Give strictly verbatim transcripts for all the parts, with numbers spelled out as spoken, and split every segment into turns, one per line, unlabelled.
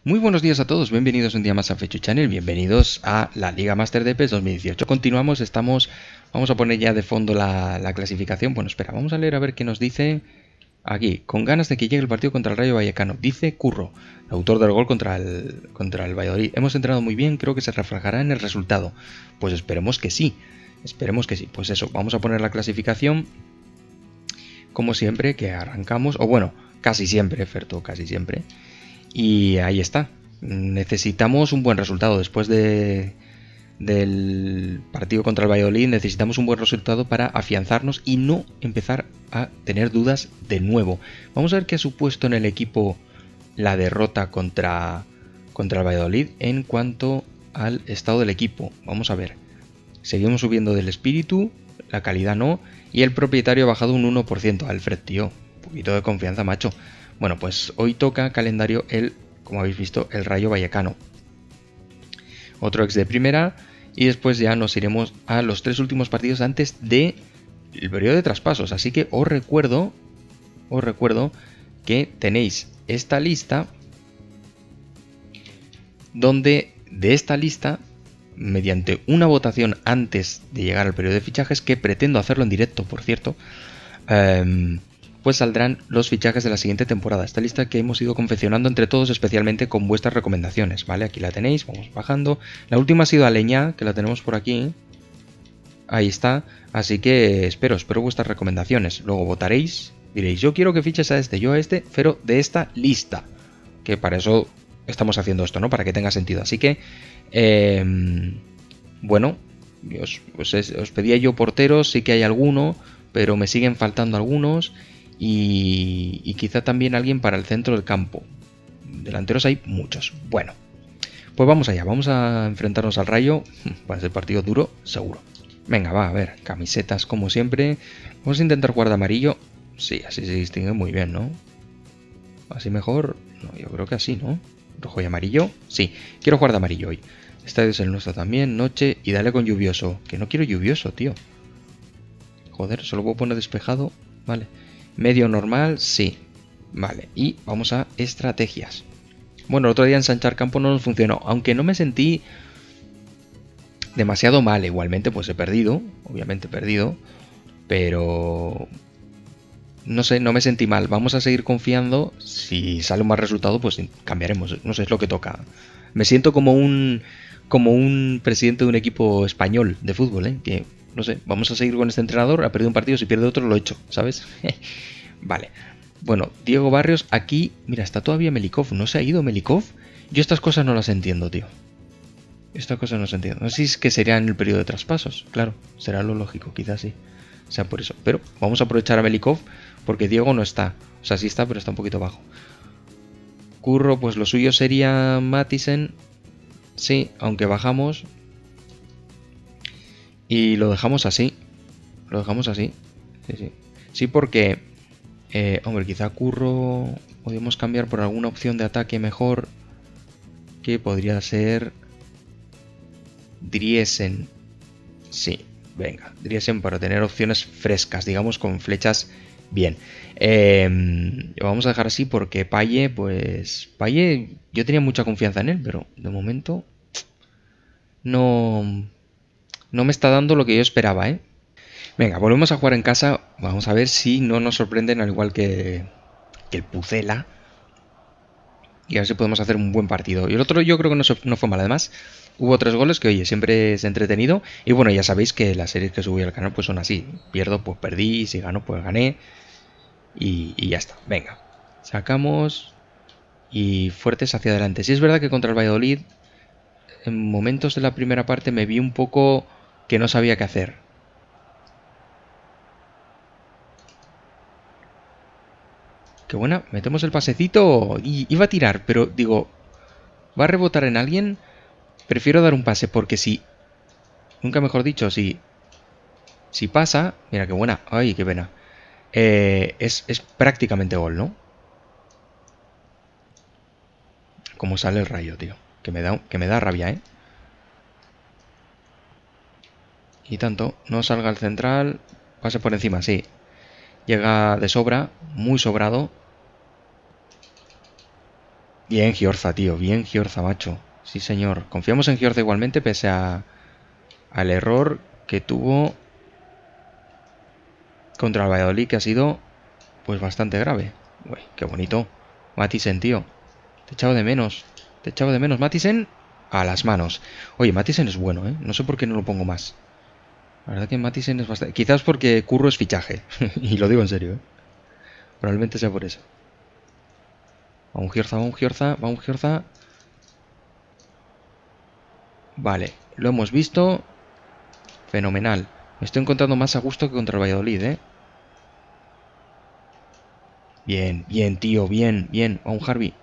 Muy buenos días a todos, bienvenidos un día más a Fechu Channel, bienvenidos a la Liga Master de PES dos mil dieciocho. Continuamos, estamos, vamos a poner ya de fondo la, la clasificación. Bueno, espera, vamos a leer a ver qué nos dice aquí. Con ganas de que llegue el partido contra el Rayo Vallecano, dice Curro, autor del gol contra el, contra el Valladolid. Hemos entrenado muy bien, creo que se reflejará en el resultado. Pues esperemos que sí, esperemos que sí. Pues eso, vamos a poner la clasificación, como siempre, que arrancamos, o bueno, casi siempre, Ferto, casi siempre. Y ahí está. Necesitamos un buen resultado. Después de, del partido contra el Valladolid, necesitamos un buen resultado para afianzarnos y no empezar a tener dudas de nuevo. Vamos a ver qué ha supuesto en el equipo la derrota contra, contra el Valladolid en cuanto al estado del equipo. Vamos a ver. Seguimos subiendo del espíritu, la calidad no, y el propietario ha bajado un uno por ciento. Alfred, tío, un poquito de confianza, macho. Bueno, pues hoy toca calendario el, como habéis visto, el Rayo Vallecano. Otro ex de primera y después ya nos iremos a los tres últimos partidos antes del periodo de traspasos. Así que os recuerdo, os recuerdo que tenéis esta lista donde de esta lista, mediante una votación antes de llegar al periodo de fichajes, que pretendo hacerlo en directo, por cierto, eh, pues saldrán los fichajes de la siguiente temporada. Esta lista que hemos ido confeccionando entre todos, especialmente con vuestras recomendaciones, ¿vale? Aquí la tenéis, vamos bajando. La última ha sido Aleñá, que la tenemos por aquí. Ahí está. Así que espero, espero vuestras recomendaciones. Luego votaréis, diréis, yo quiero que fiches a este, yo a este, pero de esta lista. Que para eso estamos haciendo esto, ¿no? Para que tenga sentido. Así que, eh, bueno, os, pues es, os pedía yo porteros, sí que hay alguno, pero me siguen faltando algunos. Y, y quizá también alguien para el centro del campo. Delanteros hay muchos. Bueno, pues vamos allá. Vamos a enfrentarnos al Rayo. Va a ser partido duro, seguro. Venga, va, a ver. Camisetas como siempre. Vamos a intentar jugar de amarillo. Sí, así se distingue muy bien, ¿no? Así mejor. No, yo creo que así, ¿no? Rojo y amarillo. Sí, quiero jugar de amarillo hoy. Este es el nuestro también. Noche y dale con lluvioso. Que no quiero lluvioso, tío. Joder, solo puedo poner despejado. Vale. Medio normal, sí. Vale, y vamos a estrategias. Bueno, el otro día ensanchar campo no nos funcionó. Aunque no me sentí demasiado mal. Igualmente, pues he perdido. Obviamente he perdido. Pero no sé, no me sentí mal. Vamos a seguir confiando. Si sale un mal resultado, pues cambiaremos. No sé, es lo que toca. Me siento como un como un presidente de un equipo español de fútbol, ¿eh? Que no sé, vamos a seguir con este entrenador. Ha perdido un partido, si pierde otro lo he hecho, ¿sabes? Vale. Bueno, Diego Barrios aquí. Mira, está todavía Melikov. ¿No se ha ido Melikov? Yo estas cosas no las entiendo, tío. Estas cosas no las entiendo. No sé si es que sería en el periodo de traspasos. Claro, será lo lógico, quizás sí. O sea, por eso. Pero vamos a aprovechar a Melikov porque Diego no está. O sea, sí está, pero está un poquito bajo. Curro, pues lo suyo sería Matisen. Sí, aunque bajamos. Y lo dejamos así. Lo dejamos así. Sí, sí. Sí, porque... Eh, hombre, quizá Curro... Podemos cambiar por alguna opción de ataque mejor. Que podría ser... Driesen. Sí, venga. Driesen para tener opciones frescas. Digamos, con flechas bien. Eh, lo vamos a dejar así porque Paye, pues... Paye, yo tenía mucha confianza en él, pero de momento... No... No me está dando lo que yo esperaba, ¿eh? Venga, volvemos a jugar en casa. Vamos a ver si no nos sorprenden al igual que, que el Pucela. Y a ver si podemos hacer un buen partido. Y el otro yo creo que no, no fue mal. Además, hubo tres goles que, oye, siempre es entretenido. Y bueno, ya sabéis que las series que subí al canal pues son así. Pierdo, pues perdí. Si gano, pues gané. Y, y ya está. Venga. Sacamos. Y fuertes hacia adelante. Sí es verdad que contra el Valladolid, en momentos de la primera parte me vi un poco que no sabía qué hacer. Qué buena, metemos el pasecito y iba a tirar, pero digo, ¿va a rebotar en alguien? Prefiero dar un pase porque si, nunca mejor dicho, si, si pasa, mira qué buena, ay, qué pena, eh, es, es prácticamente gol, ¿no? Como sale el Rayo, tío, que me da, que me da rabia, ¿eh? Y tanto, no salga el central, pase por encima, sí. Llega de sobra, muy sobrado. Bien Giorza, tío. Bien Giorza, macho. Sí, señor. Confiamos en Giorza igualmente, pese a al error que tuvo contra el Valladolid, que ha sido pues bastante grave. Uy, qué bonito. Matisen, tío. Te echaba de menos. Te echaba de menos. Matisen a las manos. Oye, Matisen es bueno, ¿eh? No sé por qué no lo pongo más. La verdad que Matisen es bastante... Quizás porque Curro es fichaje. Y lo digo en serio, ¿eh? Probablemente sea por eso. Va un Giorza, va un Giorza, va un Giorza. Vale, lo hemos visto. Fenomenal. Me estoy encontrando más a gusto que contra el Valladolid, ¿eh? Bien, bien, tío, bien, bien. A un Harvey.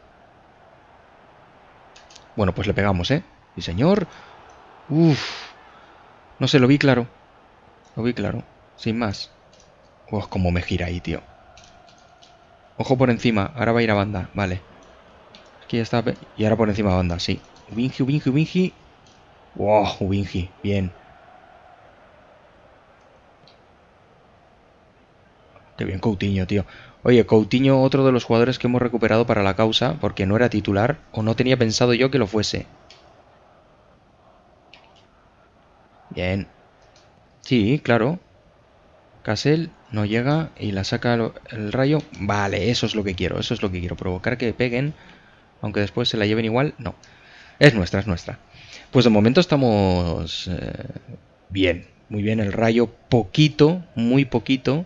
Bueno, pues le pegamos, ¿eh? Sí, señor. Uf. No sé, lo vi claro. Lo vi claro. Sin más. Uf, cómo me gira ahí, tío. Ojo por encima. Ahora va a ir a banda. Vale. Aquí ya está. Y ahora por encima a banda, sí. Ubingi, Ubingi, Ubingi. Wow, Ubingi. Bien. Qué bien Coutinho, tío. Oye, Coutinho, otro de los jugadores que hemos recuperado para la causa, porque no era titular, o no tenía pensado yo que lo fuese. Bien. Sí, claro. Cassell no llega y la saca el, el Rayo. Vale, eso es lo que quiero, eso es lo que quiero. Provocar que peguen, aunque después se la lleven igual. No. Es nuestra, es nuestra. Pues de momento estamos eh, bien. Muy bien, el Rayo poquito, muy poquito.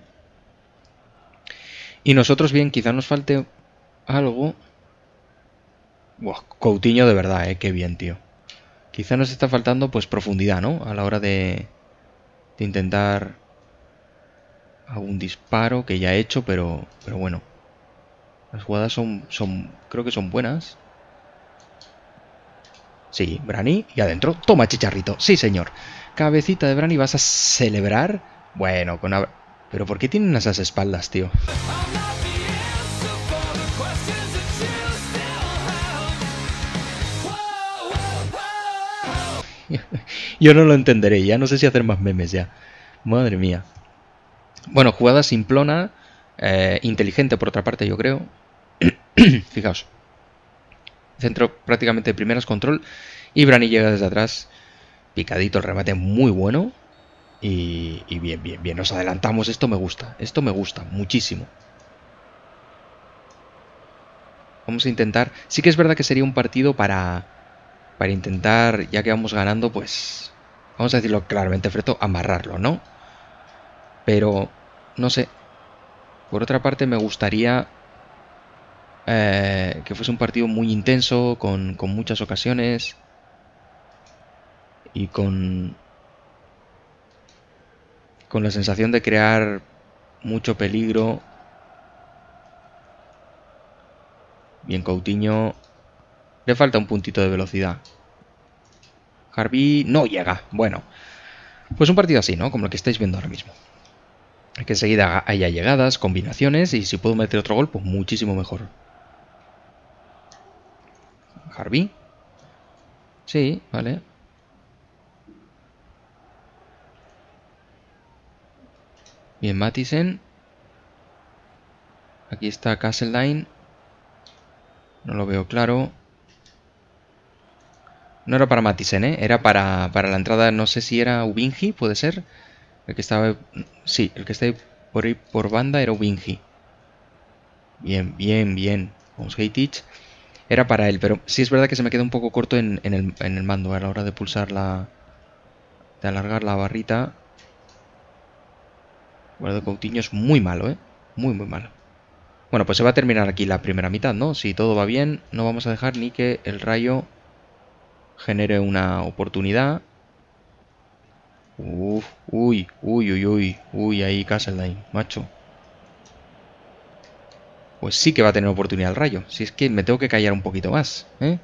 Y nosotros bien, quizá nos falte algo. Buah, Coutinho de verdad, eh, qué bien, tío. Quizá nos está faltando pues profundidad, ¿no? A la hora de, de intentar algún disparo que ya he hecho, pero, pero bueno. Las jugadas son, son, creo que son buenas. Sí, Brani, y adentro. Toma, chicharrito. Sí, señor. Cabecita de Brani, ¿vas a celebrar? Bueno, con... Ab... Pero ¿por qué tienen esas espaldas, tío? Yo no lo entenderé, ya no sé si hacer más memes ya. Madre mía. Bueno, jugada simplona, eh, inteligente por otra parte, yo creo. Fijaos. Centro prácticamente de primeras, control. Y Brani llega desde atrás. Picadito, el remate muy bueno. Y, y bien, bien, bien. Nos adelantamos. Esto me gusta. Esto me gusta muchísimo. Vamos a intentar... Sí que es verdad que sería un partido para... Para intentar, ya que vamos ganando, pues... Vamos a decirlo claramente, Freto, amarrarlo, ¿no? Pero, no sé. Por otra parte, me gustaría... Eh, que fuese un partido muy intenso, con, con muchas ocasiones. Y con... Con la sensación de crear mucho peligro. Bien, Coutinho. Le falta un puntito de velocidad. Harvey no llega. Bueno, pues un partido así, ¿no? Como el que estáis viendo ahora mismo. Que enseguida haya llegadas, combinaciones. Y si puedo meter otro gol, pues muchísimo mejor. Harvey. Sí, vale. Bien, Matisen. Aquí está Castleline. No lo veo claro. No era para Matisen, ¿eh? Era para, para la entrada, no sé si era Ubingi, puede ser. El que estaba... Sí, el que está ahí por ahí por banda era Ubingi. Bien, bien, bien. Vamos, Heitich. Era para él, pero sí es verdad que se me queda un poco corto en, en, el, en el mando a la hora de pulsar la... De alargar la barrita. Bueno, de Coutinho es muy malo, ¿eh? Muy, muy malo. Bueno, pues se va a terminar aquí la primera mitad, ¿no? Si todo va bien, no vamos a dejar ni que el Rayo genere una oportunidad. Uf, uy, uy, uy, uy, uy, ahí Castleline, macho. Pues sí que va a tener oportunidad el Rayo. Si es que me tengo que callar un poquito más, ¿eh?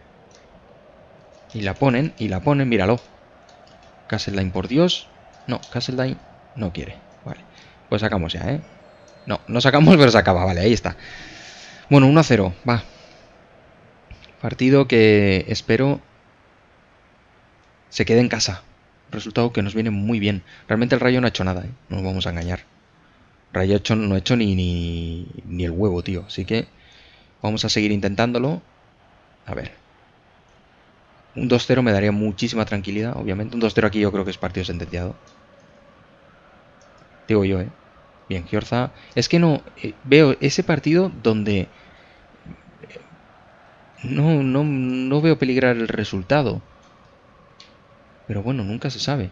Y la ponen, y la ponen, míralo. Castleline, por Dios. No, Castleline no quiere. Vale, pues sacamos ya, ¿eh? No, no sacamos, pero se acaba, vale, ahí está. Bueno, uno a cero, va. Partido que espero se quede en casa. Resultado que nos viene muy bien. Realmente el Rayo no ha hecho nada, ¿eh? No nos vamos a engañar. Rayo hecho, no ha hecho ni, ni, ni el huevo, tío. Así que vamos a seguir intentándolo. A ver. Un dos cero me daría muchísima tranquilidad, obviamente. Un dos cero aquí yo creo que es partido sentenciado. Digo yo, ¿eh? Bien, Giorza. Es que no... Eh, veo ese partido donde... Eh, no, no, no veo peligrar el resultado. Pero bueno, nunca se sabe.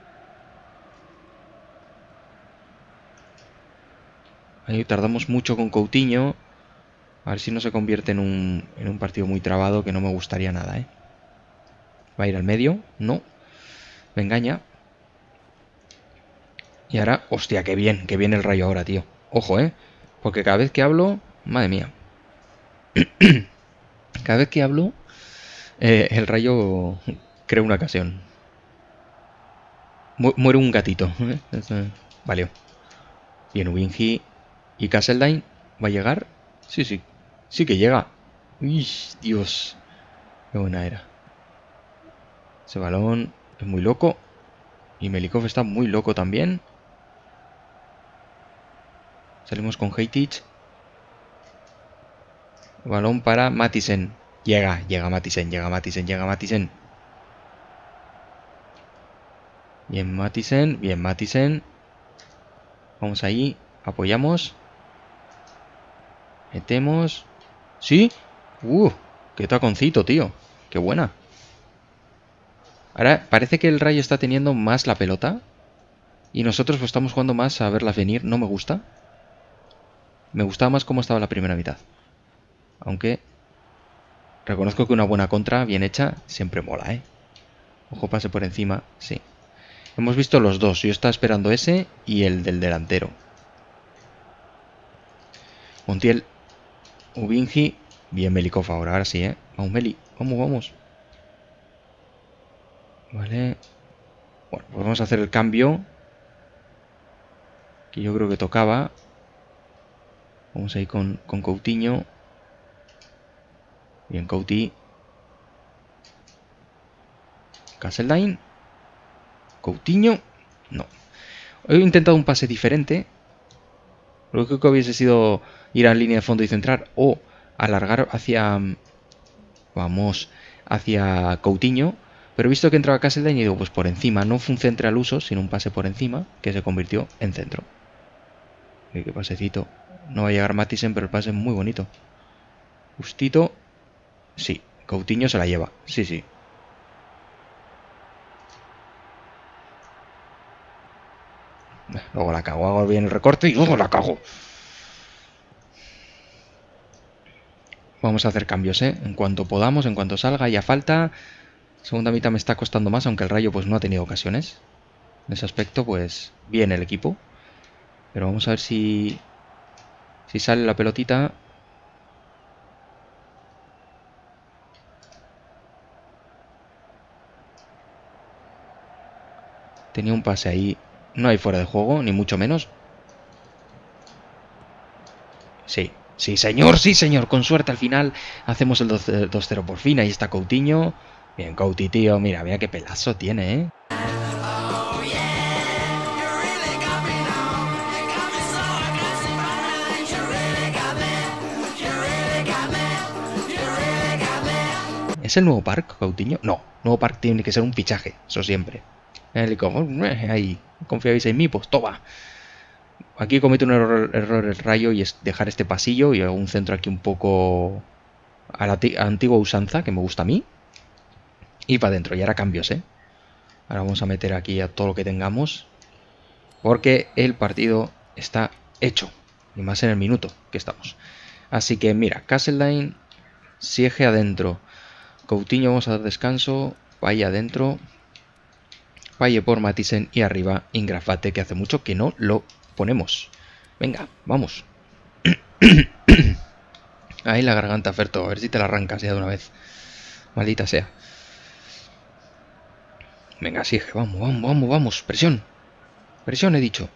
Ahí tardamos mucho con Coutinho. A ver si no se convierte en un, en un partido muy trabado, que no me gustaría nada, ¿eh? Va a ir al medio. No. Me engaña. Y ahora... Hostia, qué bien. Qué bien el Rayo ahora, tío. Ojo, ¿eh? Porque cada vez que hablo... Madre mía. Cada vez que hablo... Eh, el Rayo crea una ocasión. Mu muere un gatito. ¿eh? Eso... Valió. Bien, Ubingi. ¿Y Castledine? ¿Va a llegar? Sí, sí. Sí que llega. Uy, Dios. Qué buena era. Ese balón es muy loco. Y Melikov está muy loco también. Salimos con Heitic. Balón para Matisen. Llega, llega Matisen, llega Matisen, llega Matisen. Bien Matisen, bien Matisen. Vamos ahí, apoyamos. Metemos. ¿Sí? ¡Uh! ¡Qué taconcito, tío! ¡Qué buena! Ahora parece que el Rayo está teniendo más la pelota. Y nosotros pues estamos jugando más a verla venir. No me gusta. Me gustaba más cómo estaba la primera mitad. Aunque reconozco que una buena contra bien hecha siempre mola, ¿eh? Ojo, pase por encima. Sí. Hemos visto los dos. Yo estaba esperando ese y el del delantero. Montiel. Ubingi. Bien Melikov ahora. Ahora sí, ¿eh? Vamos, Meli. Vamos, vamos. Vale. Bueno, pues vamos a hacer el cambio. Que yo creo que tocaba. Vamos ahí con, con Coutinho. Bien, Couti. Castledine. Coutinho. No. He intentado un pase diferente. Lo que hubiese sido ir a línea de fondo y centrar. O alargar hacia... Vamos. Hacia Coutinho. Pero he visto que entraba Castledine y digo, pues por encima. No fue un centro al uso, sino un pase por encima. Que se convirtió en centro. Y qué pasecito. No va a llegar Matisen, pero el pase es muy bonito. Justito. Sí. Coutinho se la lleva. Sí, sí. Luego la cago, hago bien el recorte y luego la cago. Vamos a hacer cambios, ¿eh? En cuanto podamos, en cuanto salga, ya falta. Segunda mitad me está costando más, aunque el Rayo pues no ha tenido ocasiones. En ese aspecto, pues bien el equipo. Pero vamos a ver si... Si sale la pelotita. Tenía un pase ahí. No hay fuera de juego, ni mucho menos. Sí, sí señor, sí señor. Con suerte al final hacemos el dos cero por fin. Ahí está Coutinho. Bien, Couti, tío. Mira, mira qué pelazo tiene, ¿eh? ¿Es el nuevo Park, Coutinho? No, nuevo Park tiene que ser un fichaje, eso siempre. Ahí, confiabais en mí, pues toma. Aquí comete un error, error el Rayo y es dejar este pasillo y un centro aquí un poco a la antigua usanza, que me gusta a mí. Y para adentro, y ahora cambios, ¿eh? Ahora vamos a meter aquí a todo lo que tengamos. Porque el partido está hecho. Y más en el minuto que estamos. Así que mira, Castledine, Siege adentro. Coutinho vamos a dar descanso. Vaya adentro. Valle por Matisen y arriba Ingrafate, que hace mucho que no lo ponemos. Venga, vamos. Ahí la garganta, Ferto. A ver si te la arrancas ya de una vez. Maldita sea. Venga, Siege. Vamos, vamos, vamos, vamos. Presión. Presión, he dicho.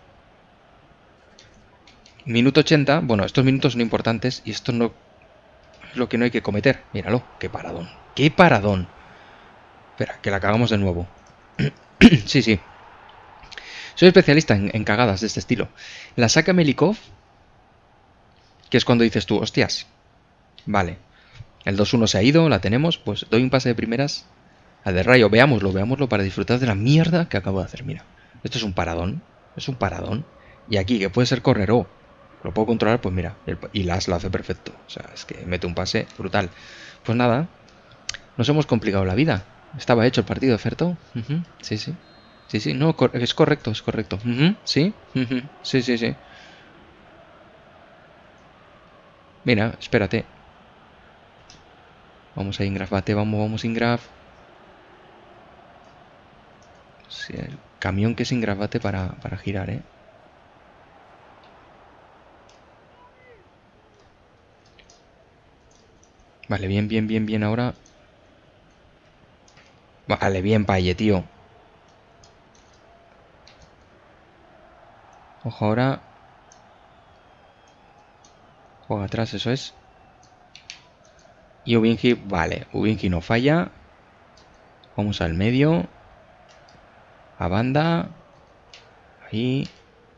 Minuto ochenta. Bueno, estos minutos son importantes y esto no es lo que no hay que cometer. Míralo. Qué paradón. Qué paradón. Espera, que la cagamos de nuevo. Sí, sí. Soy especialista en, en cagadas de este estilo. La saca Melikov, que es cuando dices tú, hostias. Vale. El dos uno se ha ido, la tenemos. Pues doy un pase de primeras al de Rayo. Veámoslo, veámoslo para disfrutar de la mierda que acabo de hacer. Mira, esto es un paradón. Es un paradón. Y aquí, que puede ser correr, oh, lo puedo controlar, pues mira. El, y Las lo hace perfecto. O sea, es que mete un pase brutal. Pues nada, nos hemos complicado la vida. Estaba hecho el partido, ¿cierto? Uh-huh, sí, sí. Sí, sí, no, es correcto, es correcto. Uh-huh, sí, uh-huh, sí, sí, sí. Mira, espérate. Vamos a Ingraf, bate, vamos, vamos Ingraf. Sí, el camión que es Ingraf, bate para, para girar, ¿eh? Vale, bien, bien, bien, bien ahora. Vale, bien, Paye, tío. Ojo ahora. Juega atrás, eso es. Y Ubingi, vale, Ubingi no falla. Vamos al medio. A banda. Ahí.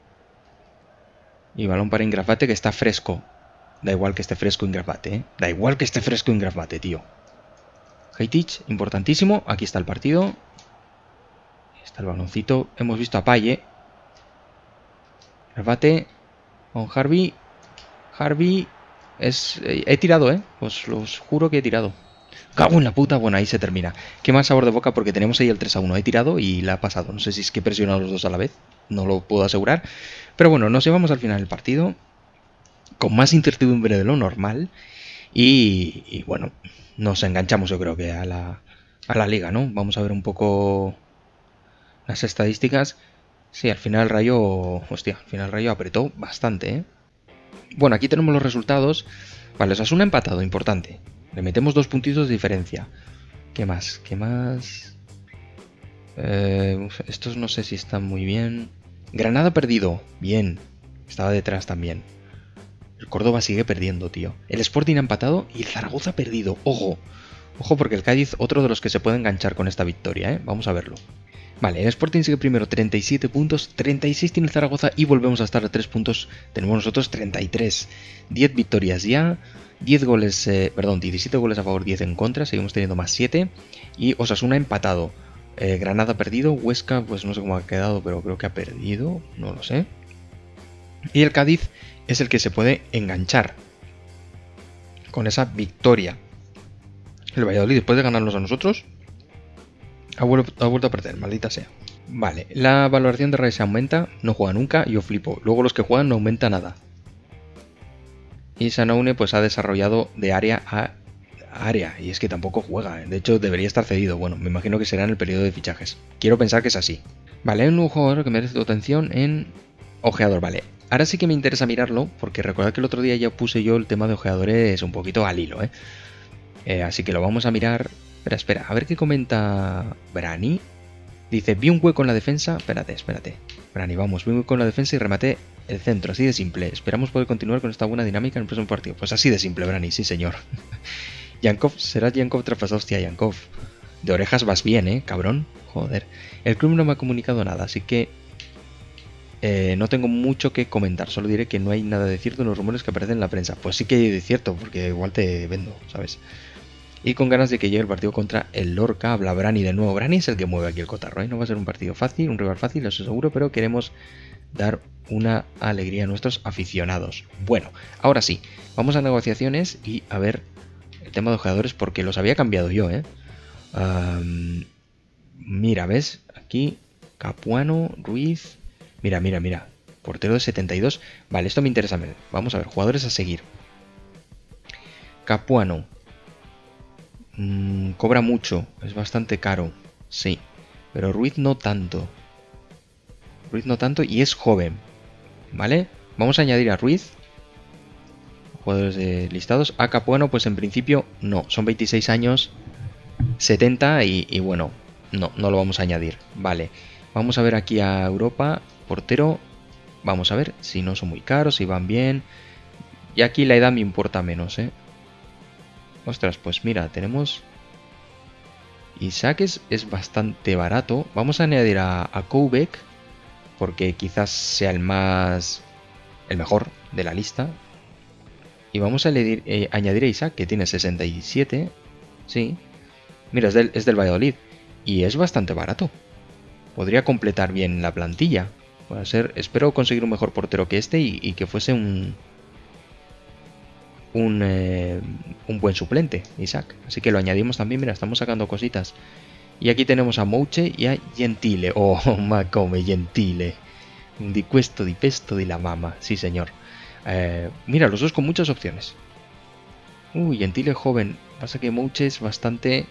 Y balón para Ingrafate que está fresco. Da igual que esté fresco Ingrafate, ¿eh? Da igual que esté fresco Ingrafate, tío. Heitic, importantísimo. Aquí está el partido. Ahí está el baloncito. Hemos visto a Paye. Ingrafate. Con Harvey. Harvey. Es... He tirado, ¿eh? Os los juro que he tirado. Cago en la puta. Bueno, ahí se termina. Qué mal sabor de boca porque tenemos ahí el tres a uno. He tirado y la ha pasado. No sé si es que he presionado a los dos a la vez. No lo puedo asegurar. Pero bueno, nos llevamos al final del partido. Con más incertidumbre de lo normal. Y, y bueno, nos enganchamos yo creo que a la, a la liga, ¿no? Vamos a ver un poco las estadísticas. Sí, al final Rayo... Hostia, al final Rayo apretó bastante, ¿eh? Bueno, aquí tenemos los resultados. Vale, Osasuna empatado, importante. Le metemos dos puntitos de diferencia. ¿Qué más? ¿Qué más? Eh, estos no sé si están muy bien. Granada perdido. Bien. Estaba detrás también. El Córdoba sigue perdiendo, tío. El Sporting ha empatado y el Zaragoza ha perdido. ¡Ojo! Ojo porque el Cádiz, otro de los que se puede enganchar con esta victoria, ¿eh? Vamos a verlo. Vale, el Sporting sigue primero, treinta y siete puntos. treinta y seis tiene el Zaragoza y volvemos a estar a tres puntos. Tenemos nosotros treinta y tres. diez victorias ya. diez goles, eh, perdón, diecisiete goles a favor, diez en contra. Seguimos teniendo más siete. Y Osasuna empatado. Eh, Granada perdido. Huesca, pues no sé cómo ha quedado, pero creo que ha perdido. No lo sé. Y el Cádiz es el que se puede enganchar con esa victoria. El Valladolid, después de ganarnos a nosotros, ha vuelto, ha vuelto a perder, maldita sea. Vale, la valoración de Ray se aumenta, no juega nunca, yo flipo. Luego los que juegan no aumenta nada. Y Sanoune pues ha desarrollado de área a área, y es que tampoco juega, de hecho debería estar cedido. Bueno, me imagino que será en el periodo de fichajes. Quiero pensar que es así. Vale, hay un nuevo jugador que merece tu atención en ojeador, vale. Ahora sí que me interesa mirarlo, porque recordad que el otro día ya puse yo el tema de ojeadores un poquito al hilo, ¿eh? Eh, así que lo vamos a mirar. Espera, espera, a ver qué comenta Brani. Dice, vi un hueco en la defensa. Espérate, espérate. Brani, vamos, vi un hueco en la defensa y rematé el centro, así de simple. Esperamos poder continuar con esta buena dinámica en el próximo partido. Pues así de simple, Brani, sí señor. Yankov, será Yankov traspasado. Hostia, Yankov. De orejas vas bien, ¿eh, cabrón? Joder. El club no me ha comunicado nada, así que Eh, no tengo mucho que comentar, solo diré que no hay nada de cierto en los rumores que aparecen en la prensa. Pues sí que hay de cierto, porque igual te vendo, ¿sabes? Y con ganas de que llegue el partido contra el Lorca, habla Brani de nuevo. Brani es el que mueve aquí el cotarro, ¿eh? No va a ser un partido fácil, un rival fácil, eso seguro, pero queremos dar una alegría a nuestros aficionados. Bueno, ahora sí, vamos a negociaciones y a ver el tema de jugadores, porque los había cambiado yo, ¿eh? Um, mira, ¿ves? Aquí, Capuano, Ruiz... Mira, mira, mira. Portero de setenta y dos. Vale, esto me interesa. Vamos a ver, jugadores a seguir. Capuano. Mm, cobra mucho. Es bastante caro. Sí. Pero Ruiz no tanto. Ruiz no tanto y es joven. ¿Vale? Vamos a añadir a Ruiz. Jugadores de listados. A Capuano, pues en principio no. Son veintiséis años. setenta y, y bueno. No, no lo vamos a añadir. Vale. Vamos a ver aquí a Europa. Portero, vamos a ver si no son muy caros, si van bien. Y aquí la edad me importa menos, ¿eh? Ostras, pues mira, tenemos... Isaac es, es bastante barato. Vamos a añadir a, a Koubek, porque quizás sea el más... el mejor de la lista. Y vamos a añadir, eh, añadir a Isaac, que tiene sesenta y siete. Sí. Mira, es del, es del Valladolid. Y es bastante barato. Podría completar bien la plantilla. Puede ser, espero conseguir un mejor portero que este y, y que fuese un... Un, eh, un buen suplente, Isaac. Así que lo añadimos también. Mira, estamos sacando cositas. Y aquí tenemos a Mouche y a Gentile. Oh, ma come Gentile. Di questo, di pesto, di la mama. Sí, señor. Eh, mira, los dos con muchas opciones. Uy, Gentile joven. Pasa que Mouche es bastante...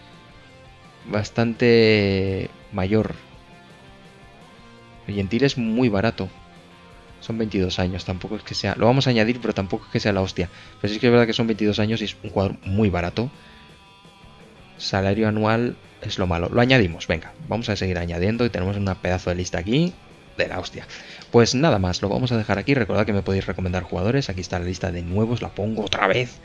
Bastante mayor. Gentile es muy barato. Son veintidós años, tampoco es que sea... Lo vamos a añadir, pero tampoco es que sea la hostia. Pero sí que es verdad que son veintidós años y es un jugador muy barato. Salario anual es lo malo. Lo añadimos, venga. Vamos a seguir añadiendo y tenemos una pedazo de lista aquí de la hostia. Pues nada más, lo vamos a dejar aquí. Recordad que me podéis recomendar jugadores. Aquí está la lista de nuevos, la pongo otra vez.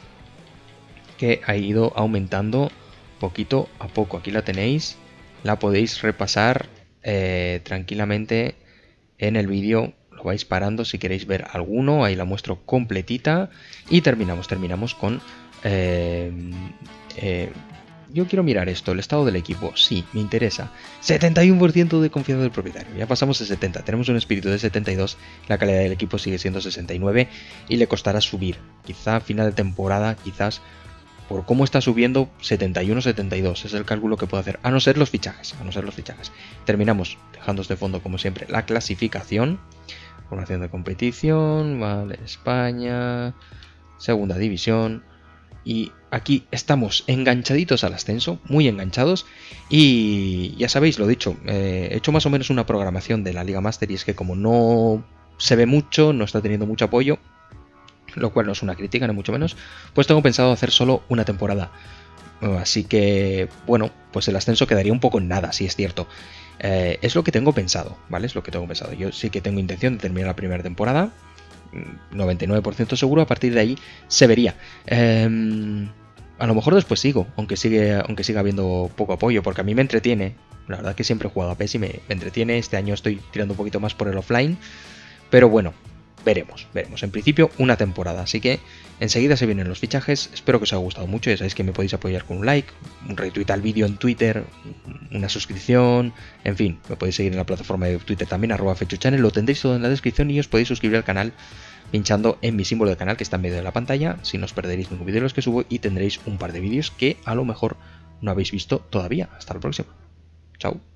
Que ha ido aumentando poquito a poco. Aquí la tenéis. La podéis repasar eh, tranquilamente en el vídeo. Lo vais parando si queréis ver alguno. Ahí la muestro completita. Y terminamos, terminamos con... Eh, eh, yo quiero mirar esto, el estado del equipo. Sí, me interesa. setenta y uno por ciento de confianza del propietario. Ya pasamos de setenta. Tenemos un espíritu de setenta y dos. La calidad del equipo sigue siendo sesenta y nueve. Y le costará subir. Quizá a final de temporada, quizás... Por cómo está subiendo, setenta y uno setenta y dos es el cálculo que puedo hacer, a no ser los fichajes, a no ser los fichajes. Terminamos dejando de fondo, como siempre, la clasificación. Formación de competición, vale, España, segunda división. Y aquí estamos enganchaditos al ascenso, muy enganchados. Y ya sabéis, lo dicho, eh, he hecho más o menos una programación de la Liga Master y es que como no se ve mucho, no está teniendo mucho apoyo, lo cual no es una crítica, ni mucho menos, pues tengo pensado hacer solo una temporada. Así que, bueno, pues el ascenso quedaría un poco en nada, si es cierto. Eh, es lo que tengo pensado, ¿vale? Es lo que tengo pensado. Yo sí que tengo intención de terminar la primera temporada, noventa y nueve por ciento seguro, a partir de ahí se vería. Eh, a lo mejor después sigo, aunque sigue, aunque siga habiendo poco apoyo, porque a mí me entretiene. La verdad que siempre he jugado a P E S y me, me entretiene. Este año estoy tirando un poquito más por el offline, pero bueno. Veremos, veremos. En principio, una temporada. Así que enseguida se vienen los fichajes. Espero que os haya gustado mucho. Ya sabéis que me podéis apoyar con un like, un retweet al vídeo en Twitter, una suscripción. En fin, me podéis seguir en la plataforma de Twitter también, arroba fechuchannel. Lo tendréis todo en la descripción y os podéis suscribir al canal pinchando en mi símbolo de canal que está en medio de la pantalla. Si no os perderéis ningún vídeo de los que subo y tendréis un par de vídeos que a lo mejor no habéis visto todavía. Hasta la próxima. Chao.